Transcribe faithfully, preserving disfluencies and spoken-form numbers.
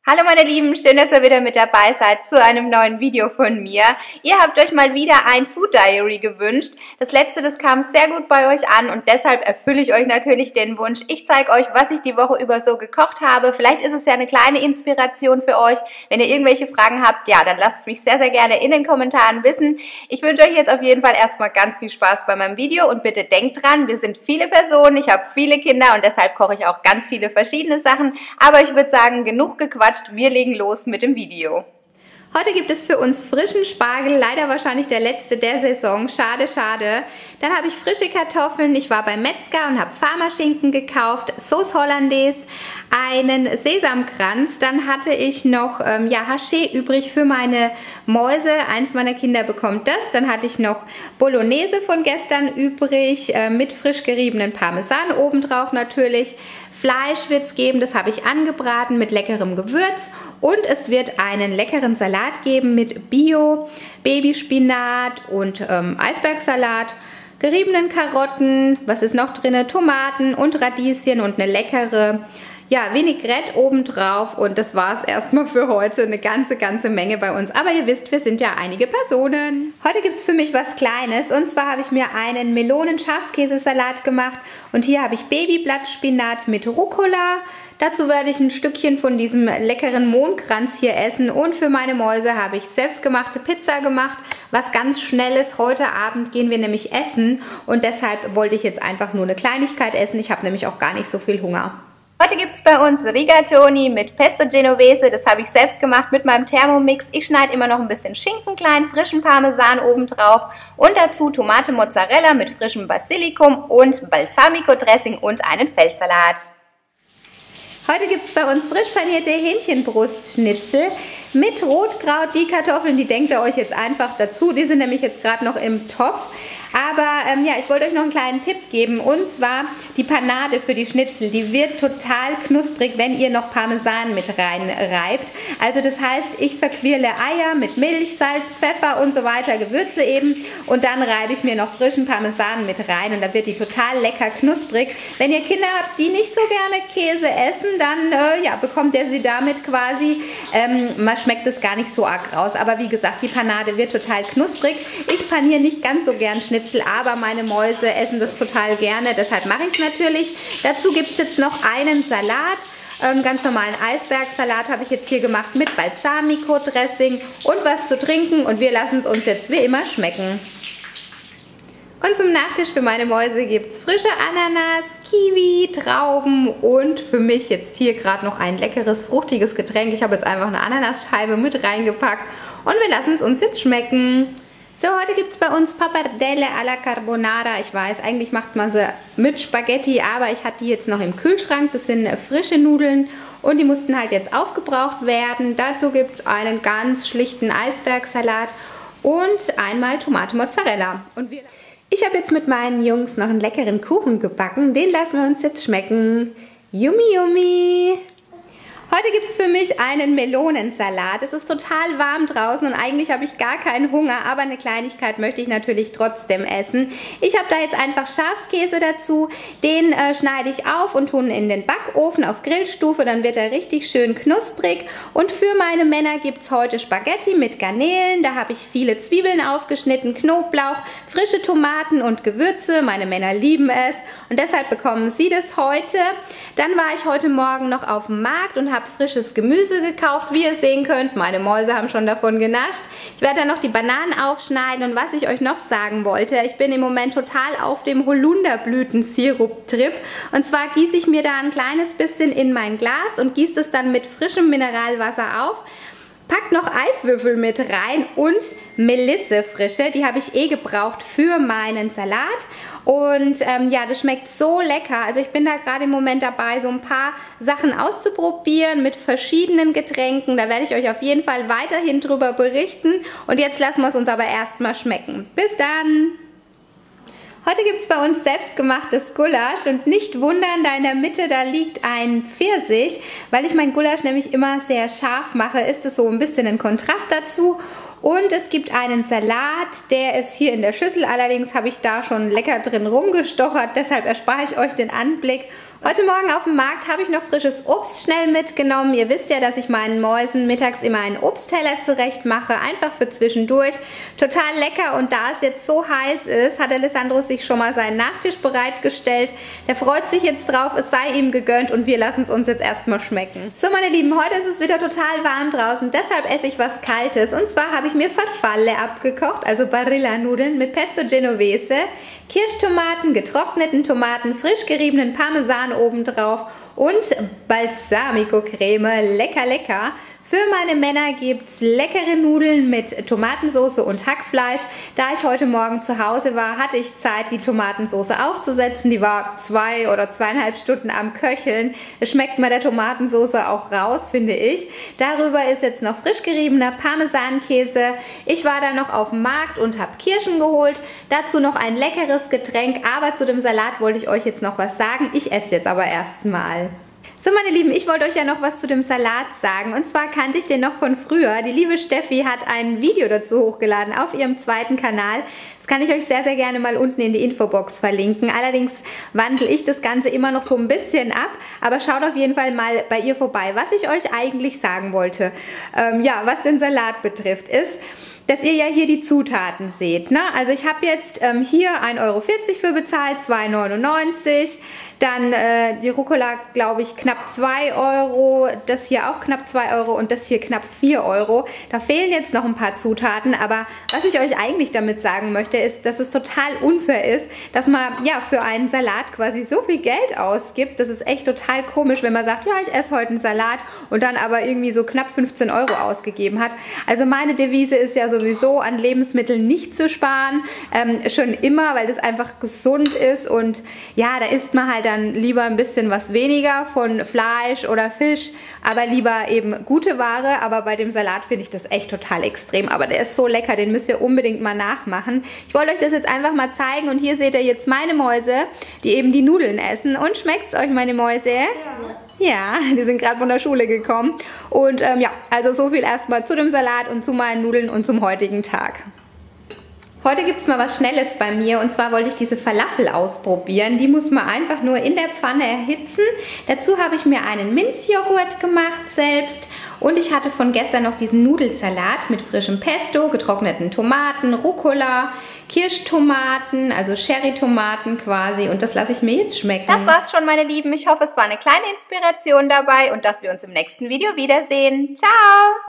Hallo meine Lieben, schön, dass ihr wieder mit dabei seid zu einem neuen Video von mir. Ihr habt euch mal wieder ein Food Diary gewünscht. Das letzte, das kam sehr gut bei euch an und deshalb erfülle ich euch natürlich den Wunsch. Ich zeige euch, was ich die Woche über so gekocht habe. Vielleicht ist es ja eine kleine Inspiration für euch. Wenn ihr irgendwelche Fragen habt, ja, dann lasst es mich sehr, sehr gerne in den Kommentaren wissen. Ich wünsche euch jetzt auf jeden Fall erstmal ganz viel Spaß bei meinem Video und bitte denkt dran, wir sind viele Personen, ich habe viele Kinder und deshalb koche ich auch ganz viele verschiedene Sachen. Aber ich würde sagen, genug gequatscht. Wir legen los mit dem Video. Heute gibt es für uns frischen Spargel, leider wahrscheinlich der letzte der Saison, schade, schade. Dann habe ich frische Kartoffeln, ich war beim Metzger und habe Farmerschinken gekauft, Sauce Hollandaise, einen Sesamkranz, dann hatte ich noch ähm, ja, Haché übrig für meine Mäuse, eins meiner Kinder bekommt das, dann hatte ich noch Bolognese von gestern übrig, äh, mit frisch geriebenen Parmesan obendrauf natürlich. Fleisch wird es geben, das habe ich angebraten mit leckerem Gewürz und es wird einen leckeren Salat geben mit Bio, Babyspinat und ähm, Eisbergsalat, geriebenen Karotten, was ist noch drin, Tomaten und Radieschen und eine leckere ja, Vinaigrette obendrauf und das war es erstmal für heute. Eine ganze, ganze Menge bei uns. Aber ihr wisst, wir sind ja einige Personen. Heute gibt es für mich was Kleines und zwar habe ich mir einen Melonen-Schafskäsesalat gemacht und hier habe ich Babyblattspinat mit Rucola. Dazu werde ich ein Stückchen von diesem leckeren Mohnkranz hier essen und für meine Mäuse habe ich selbstgemachte Pizza gemacht. Was ganz Schnelles. Heute Abend gehen wir nämlich essen und deshalb wollte ich jetzt einfach nur eine Kleinigkeit essen. Ich habe nämlich auch gar nicht so viel Hunger. Heute gibt es bei uns Rigatoni mit Pesto Genovese, das habe ich selbst gemacht mit meinem Thermomix. Ich schneide immer noch ein bisschen Schinken klein, frischen Parmesan obendrauf und dazu Tomate Mozzarella mit frischem Basilikum und Balsamico Dressing und einen Feldsalat. Heute gibt es bei uns frisch panierte Hähnchenbrustschnitzel mit Rotkraut. Die Kartoffeln, die denkt ihr euch jetzt einfach dazu, die sind nämlich jetzt gerade noch im Topf. Aber ähm, ja, ich wollte euch noch einen kleinen Tipp geben und zwar die Panade für die Schnitzel, die wird total knusprig, wenn ihr noch Parmesan mit reinreibt. Also das heißt, ich verquirle Eier mit Milch, Salz, Pfeffer und so weiter, Gewürze eben und dann reibe ich mir noch frischen Parmesan mit rein und da wird die total lecker knusprig. Wenn ihr Kinder habt, die nicht so gerne Käse essen, dann äh, ja, bekommt ihr sie damit quasi, ähm, man schmeckt es gar nicht so arg raus. Aber wie gesagt, die Panade wird total knusprig. Ich paniere nicht ganz so gern Schnitzel, aber meine Mäuse essen das total gerne, deshalb mache ich es natürlich. Dazu gibt es jetzt noch einen Salat, einen ganz normalen Eisbergsalat habe ich jetzt hier gemacht mit Balsamico-Dressing und was zu trinken und wir lassen es uns jetzt wie immer schmecken. Und zum Nachtisch für meine Mäuse gibt es frische Ananas, Kiwi, Trauben und für mich jetzt hier gerade noch ein leckeres, fruchtiges Getränk. Ich habe jetzt einfach eine Ananasscheibe mit reingepackt und wir lassen es uns jetzt schmecken. So, heute gibt es bei uns Pappardelle alla Carbonara. Ich weiß, eigentlich macht man sie mit Spaghetti, aber ich hatte die jetzt noch im Kühlschrank. Das sind frische Nudeln und die mussten halt jetzt aufgebraucht werden. Dazu gibt es einen ganz schlichten Eisbergsalat und einmal Tomate Mozzarella. Und wir ich habe jetzt mit meinen Jungs noch einen leckeren Kuchen gebacken. Den lassen wir uns jetzt schmecken. Yummy, yummy! Heute gibt es für mich einen Melonensalat. Es ist total warm draußen und eigentlich habe ich gar keinen Hunger, aber eine Kleinigkeit möchte ich natürlich trotzdem essen. Ich habe da jetzt einfach Schafskäse dazu. Den äh, schneide ich auf und tue ihn in den Backofen auf Grillstufe, dann wird er richtig schön knusprig. Und für meine Männer gibt es heute Spaghetti mit Garnelen. Da habe ich viele Zwiebeln aufgeschnitten, Knoblauch, frische Tomaten und Gewürze. Meine Männer lieben es und deshalb bekommen sie das heute. Dann war ich heute Morgen noch auf dem Markt und habe frisches Gemüse gekauft. Wie ihr sehen könnt, meine Mäuse haben schon davon genascht. Ich werde dann noch die Bananen aufschneiden und was ich euch noch sagen wollte, ich bin im Moment total auf dem Holunderblüten-Sirup-Trip und zwar gieße ich mir da ein kleines bisschen in mein Glas und gieße es dann mit frischem Mineralwasser auf. Packt noch Eiswürfel mit rein und Melisse frische, die habe ich eh gebraucht für meinen Salat. Und ähm, ja, das schmeckt so lecker. Also ich bin da gerade im Moment dabei, so ein paar Sachen auszuprobieren mit verschiedenen Getränken. Da werde ich euch auf jeden Fall weiterhin drüber berichten. Und jetzt lassen wir es uns aber erstmal schmecken. Bis dann! Heute gibt es bei uns selbstgemachtes Gulasch und nicht wundern, da in der Mitte, da liegt ein Pfirsich. Weil ich mein Gulasch nämlich immer sehr scharf mache, ist es so ein bisschen ein Kontrast dazu. Und es gibt einen Salat, der ist hier in der Schüssel, allerdings habe ich da schon lecker drin rumgestochert, deshalb erspare ich euch den Anblick. Heute Morgen auf dem Markt habe ich noch frisches Obst schnell mitgenommen. Ihr wisst ja, dass ich meinen Mäusen mittags immer einen Obstteller zurecht mache, einfach für zwischendurch. Total lecker, und da es jetzt so heiß ist, hat Alessandro sich schon mal seinen Nachtisch bereitgestellt. Der freut sich jetzt drauf, es sei ihm gegönnt, und wir lassen es uns jetzt erstmal schmecken. So, meine Lieben, heute ist es wieder total warm draußen, deshalb esse ich was Kaltes. Und zwar habe ich mir Farfalle abgekocht, also Barilla-Nudeln mit Pesto Genovese, Kirschtomaten, getrockneten Tomaten, frisch geriebenen Parmesan obendrauf und Balsamico-Creme. Lecker, lecker. Für meine Männer gibt es leckere Nudeln mit Tomatensauce und Hackfleisch. Da ich heute Morgen zu Hause war, hatte ich Zeit, die Tomatensauce aufzusetzen. Die war zwei oder zweieinhalb Stunden am Köcheln. Es schmeckt mal der Tomatensauce auch raus, finde ich. Darüber ist jetzt noch frisch geriebener Parmesankäse. Ich war dann noch auf dem Markt und habe Kirschen geholt. Dazu noch ein leckeres Getränk. Aber zu dem Salat wollte ich euch jetzt noch was sagen. Ich esse jetzt aber erstmal. So, meine Lieben, ich wollte euch ja noch was zu dem Salat sagen, und zwar kannte ich den noch von früher. Die liebe Steffi hat ein Video dazu hochgeladen auf ihrem zweiten Kanal. Das kann ich euch sehr, sehr gerne mal unten in die Infobox verlinken. Allerdings wandle ich das Ganze immer noch so ein bisschen ab, aber schaut auf jeden Fall mal bei ihr vorbei. Was ich euch eigentlich sagen wollte, ähm, ja, was den Salat betrifft, ist, dass ihr ja hier die Zutaten seht, ne? Also ich habe jetzt ähm, hier ein Euro vierzig für bezahlt, zwei neunundneunzig. Dann äh, die Rucola, glaube ich, knapp zwei Euro, das hier auch knapp zwei Euro und das hier knapp vier Euro. Da fehlen jetzt noch ein paar Zutaten, aber was ich euch eigentlich damit sagen möchte, ist, dass es total unfair ist, dass man ja für einen Salat quasi so viel Geld ausgibt. Das ist echt total komisch, wenn man sagt, ja, ich esse heute einen Salat und dann aber irgendwie so knapp fünfzehn Euro ausgegeben hat. Also meine Devise ist ja sowieso, an Lebensmitteln nicht zu sparen, ähm, schon immer, weil das einfach gesund ist, und ja, da isst man halt dann lieber ein bisschen was weniger von Fleisch oder Fisch, aber lieber eben gute Ware. Aber bei dem Salat finde ich das echt total extrem. Aber der ist so lecker, den müsst ihr unbedingt mal nachmachen. Ich wollte euch das jetzt einfach mal zeigen, und hier seht ihr jetzt meine Mäuse, die eben die Nudeln essen. Und schmeckt es euch, meine Mäuse? Ja. Ja, die sind gerade von der Schule gekommen. Und ähm, ja, also so viel erstmal zu dem Salat und zu meinen Nudeln und zum heutigen Tag. Heute gibt es mal was Schnelles bei mir, und zwar wollte ich diese Falafel ausprobieren. Die muss man einfach nur in der Pfanne erhitzen. Dazu habe ich mir einen Minzjoghurt gemacht selbst, und ich hatte von gestern noch diesen Nudelsalat mit frischem Pesto, getrockneten Tomaten, Rucola, Kirschtomaten, also Cherrytomaten quasi, und das lasse ich mir jetzt schmecken. Das war's schon, meine Lieben. Ich hoffe, es war eine kleine Inspiration dabei und dass wir uns im nächsten Video wiedersehen. Ciao!